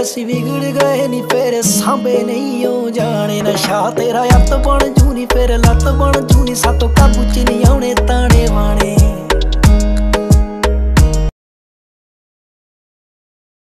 असी बिगड़ गए नी फिर सांभे नहीं हो जाने। नशा तेरा अत बन जू नी फिर लत बन जू नी, सातों काबू च नहीं आने ताने बाने।